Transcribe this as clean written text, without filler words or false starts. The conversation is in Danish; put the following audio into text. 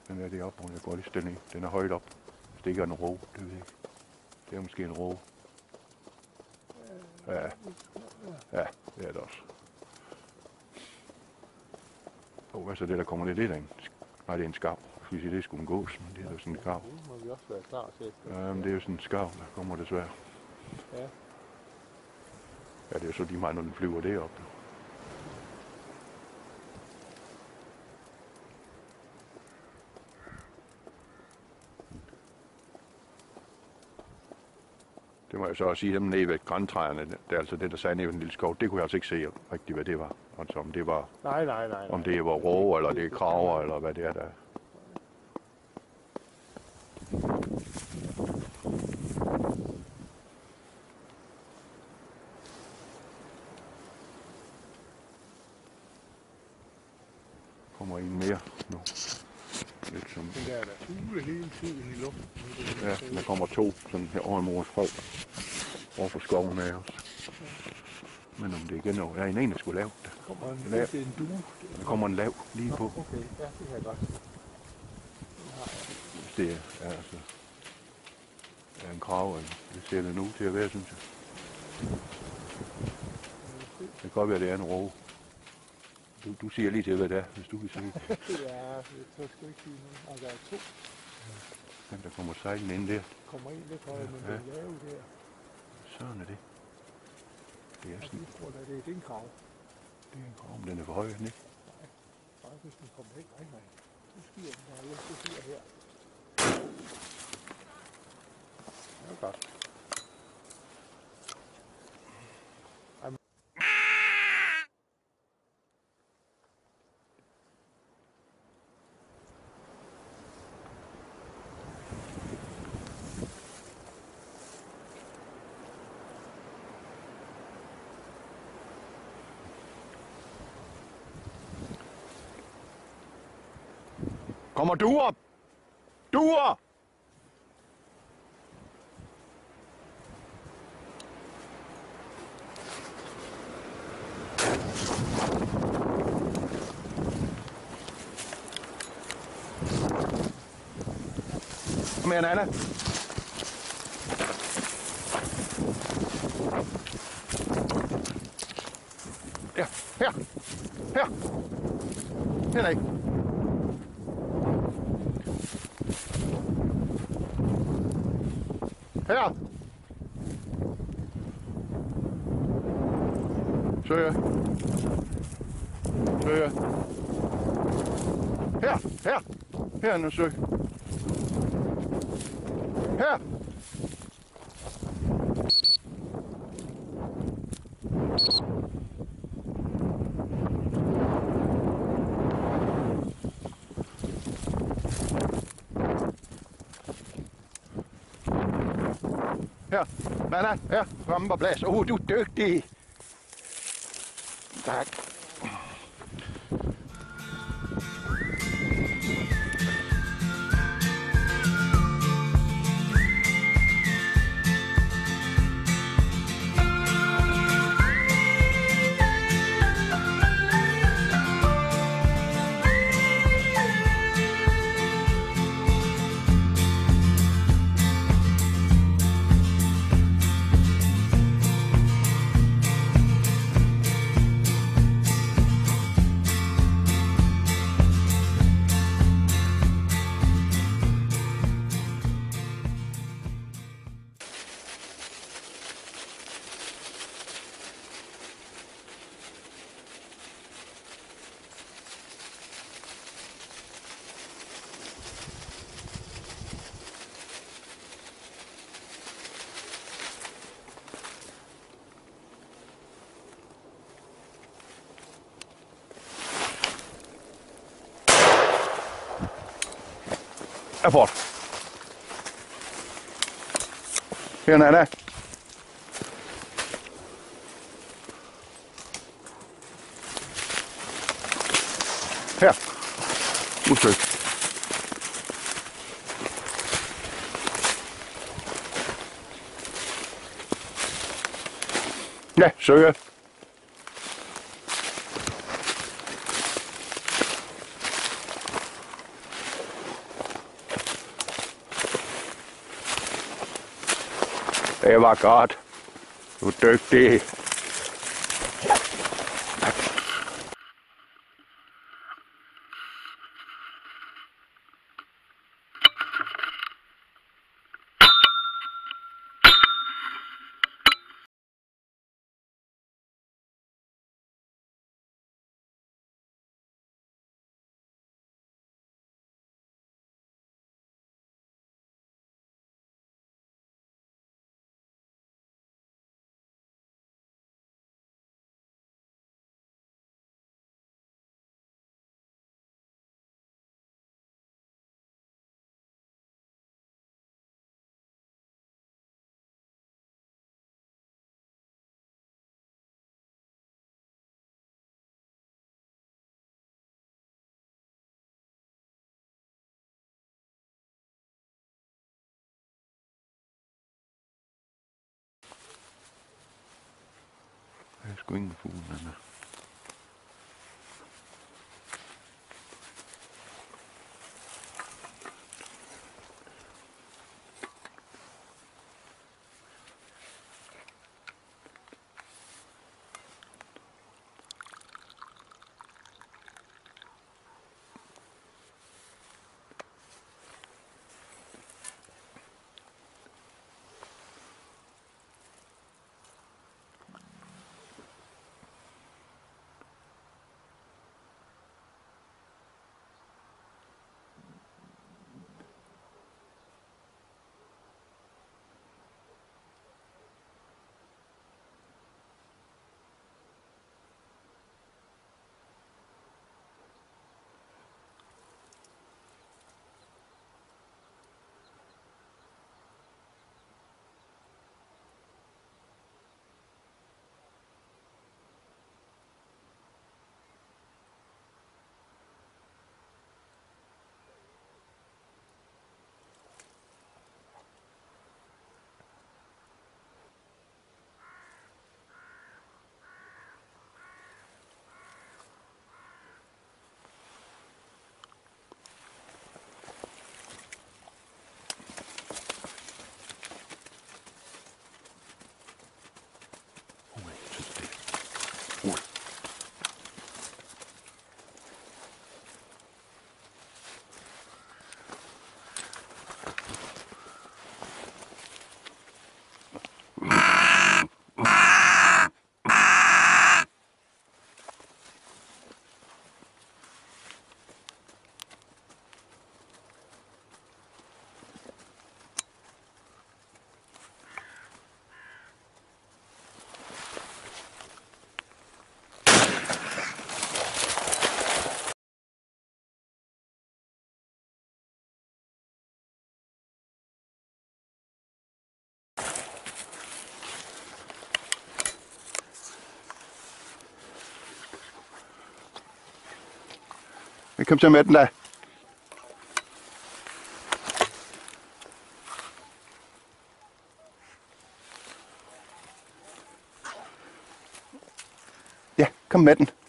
Den er deroppe, hvor jeg går lige stille ned. Den er højt op. Hvis det ikke er en råge, det ved jeg ikke. Det er måske en råge. Ja, ja, det er det også. Hvad så det, der kommer ned? Det er en... Nej, det er en skarv. Skal vi sige, det er sgu en gås, men det er jo sådan en skarv. Det må vi også være klar til. Ja, men det er jo sådan en skarv, der kommer desværre. Ja. Ja, det er jo så lige meget, når den flyver deroppe. Det må jeg så også sige, dem nede ved grantræerne, det er altså det, der sagde nede ved den lille skov, det kunne jeg altså ikke se rigtigt, hvad det var. Altså om det var, Nej. om det var råge, eller det er kraver, eller hvad det er der. Kommer en mere nu. Lidt som... Den der er fugle hele tiden i luften. Ja, der kommer to sådan her over i Mors Frø. Over for skoven af os. Men om det igen er en der skulle lave det. Kommer en due. Der kommer en lav lige på. Okay, ja, det kan jeg godt. Hvis det er altså er en krav, det ser det nu til at være, synes jeg. Det kan godt være, det er en råge. Du siger lige til, hvad det er, hvis du vil sige det. Ja, jeg tror sgu ikke sige noget. Altså, der er to. Den, der kommer sejlen ind der. Kommer ind lidt højere, men den lave der. Sådan er det. Det er sådan. Jeg tror da, det er en krav. Det er en krav, men den er for høj, ikke? Nej, hvis den kommer ikke. Nej. Nu skiver den der. Jeg skiver her. Det er godt. Kommer duer! Duer! Kom her, Nana. Ja, her. Her. Henrik. Her. Søger. Søger. Her. Her nu, søg. Her. Her. Nana, her. Kom på plads. Du er dygtig. Tak. Apport. Her, Nana. Her. Udsøg. Ja, søge. Det var godt. Du er dygtig. Der er sgu ingen fugle, men kom så med den da. Ja, kom med den.